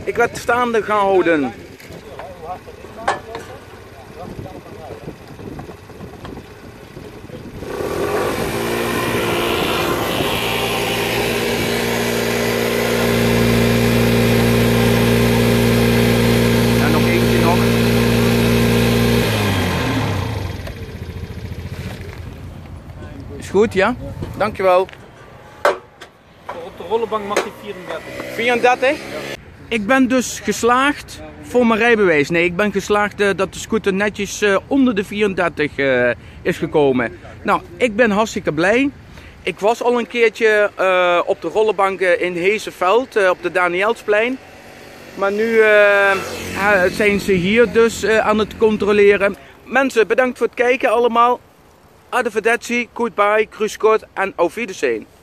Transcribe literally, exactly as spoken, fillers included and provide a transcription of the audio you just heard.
Ik werd staande gehouden. En nog eentje nog. Is goed, ja? Dankjewel. Op de rollenbank mag hij vierendertig. vierendertig? Ja. Ik ben dus geslaagd voor mijn rijbewijs. Nee, ik ben geslaagd uh, dat de scooter netjes uh, onder de vierendertig uh, is gekomen. Nou, ik ben hartstikke blij. Ik was al een keertje uh, op de rollenbank in Heesenveld, uh, op de Danielsplein. Maar nu uh, zijn ze hier dus uh, aan het controleren. Mensen, bedankt voor het kijken allemaal. Arrivederci, goodbye, kruiskort en auf Wiedersehen.